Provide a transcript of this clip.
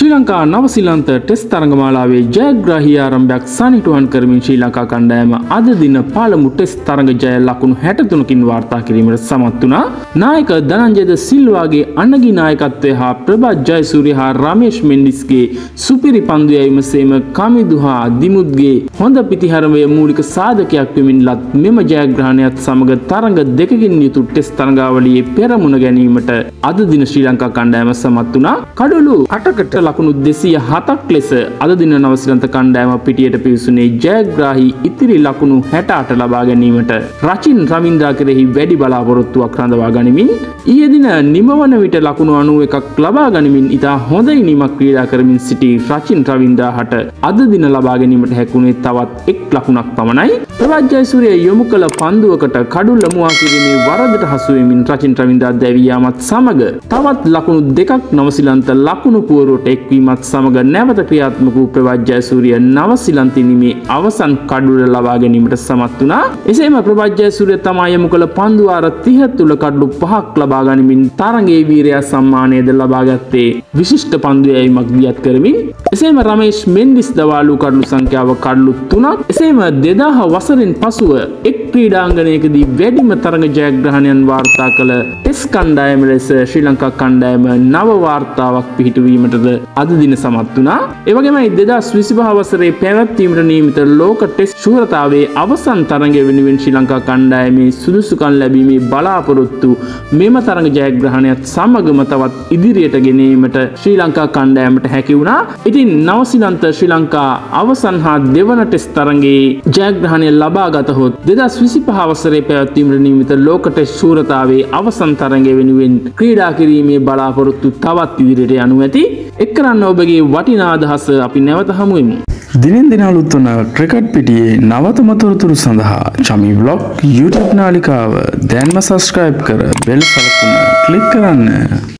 Lanka නවසීලන්ත test තරඟමාලාවේ ජයග්‍රාහී ආරම්භයක් සනිටුහන් කරමින් ශ්‍රී ලංකා කණ්ඩායම අද දින පළමු ටෙස්ට් තරඟ ජය ලකුණු 63කින් වාර්තා කිරීමට සමත් වුණා. නායක ධනංජය සිල්වාගේ අනගි නායකත්වය හා ප්‍රභාත් ජයසූරිය හා රමේෂ් මෙන්ඩිස්ගේ සුපිරි පන්දු යැවීම සේම කමිදු හා දිමුත්ගේ හොඳ පිතිහරමය මූලික සාධකයක් වෙමින් ලත් මෙම ජයග්‍රහණයත් සමග තරඟ දෙකකින් යුතු ටෙස්ට් තරඟාවලියේ පෙරමුණ ගැනීමට අද දින ශ්‍රී ලංකා කණ්ඩායම සමත් වුණා. කඩොළු 8කට ලකුණු 207ක් ලෙස අද දින නවසීලන්ත කණ්ඩායම පිටියට පිවිසුනේ ජයග්‍රාහී ඉතිරි ලකුණු 68 ලබා ගැනීමට රචින් රවින්ද්‍රා කෙරෙහි වැඩි බලාපොරොත්තුවක් රඳවා ගනිමින් ඊයේ දින නිමවන විට ලකුණු 91ක් ලබා ගනිමින් ඉතා හොඳ ඉනිමක් ක්‍රීඩා කරමින් සිටි රචින් රවින්ද්‍රාට අද දින ලබා ගැනීමට හැකුණේ තවත් එක් ලකුණක් පමණයි. ප්‍රභාත් ජයසූරිය යොමු කළ පන්දුවකට කඩුල්ල මුවා කිරීමේ වරදට හසු වෙමින් රචින් රවින්ද්‍රා දැවී යාමත් සමග තවත් ලකුණු දෙකක් නවසීලන්ත ලකුණු පුවරුවට එක්වීමත් සමග නැවත ක්‍රියාත්මක වූ ප්‍රභාත් ජයසූරිය නවසීලන්ත ඉනිමේ අවසන් කඩුල්ල ලබා ගැනීමට සමත් වුණා. එසේම ප්‍රභාත් ජයසූරිය තමා යොමු කළ පන්දු වාර 30 තුල කඩලු 5ක් ලබා ගනිමින් තරගයේ වීරයා සම්මානයද ලබා ගත්තේ විශිෂ්ට පන්දු යැවීමක් දියත් කරමින්. එසේම රමේෂ් මෙන්ඩිස් දවාලු කඩලු සංඛ්‍යාව කඩලු 3ක්. එසේම 2000 වසරෙන් පසුව එක් ක්‍රීඩාංගණයකදී වැඩිම තරග ජයග්‍රහණයන් වාර්තා කළ ටෙස්ට් කණ්ඩායම ලෙස ශ්‍රී ලංකා කණ්ඩායම නව වාර්තාවක් පිහිටුවීමටද අද දින සමත් වුණා. ඒ වගේමයි 2025 වසරේ පැවැත්වීමට නියමිත ලෝක ටෙස්ට් ශූරතාවේ අවසන් තරගය වෙනුවෙන් ශ්‍රී ලංකා කණ්ඩායමේ සුදුසුකම් ලැබීමේ බලාපොරොත්තු මෙම තරග ජයග්‍රහණයත් සමගම තවත් ඉදිරියට ගෙනීමට ශ්‍රී ලංකා කණ්ඩායමට හැකි වුණා. ඉතින් නවසීලන්ත ශ්‍රී ලංකා අවසන් හා දෙවන ටෙස්ට් තරගයේ ජයග්‍රහණය ලබා ගතහොත් 2025 වසරේ පැවැත්වීමට නියමිත ලෝක ටෙස්ට් ශූරතාවේ අවසන් තරගය වෙනුවෙන් ක්‍රීඩා කිරීමේ බලාපොරොත්තු තවත් ඉදිරියට යනු ඇති. එක් කරන්න ඔබගේ වටිනා අදහස අපි නැවත හමු වෙමු. දිනෙන් දින අලුත් වන ක්‍රිකට් පිටියේ නවතම තොරතුරු සඳහා චමි බ්ලොග් YouTube නාලිකාව දැන්ම සබ්ස්ක්‍රයිබ් කර බෙල් සලකුණ ක්ලික් කරන්න.